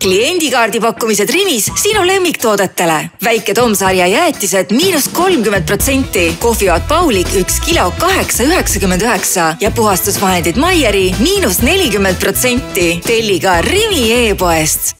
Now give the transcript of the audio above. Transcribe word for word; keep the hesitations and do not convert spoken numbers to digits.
kliendikaardi pakkumised Rimis sinu lemmiktoodetele. Väike Tom-sarja jäätised miinus kolmkümmend protsenti, kohvivaat Paulik üks kilo kaheksa üheksakümmend üheksa ja puhastusvahendid Maieri miinus nelikümmend protsenti. Telli ka Rimi e-poest.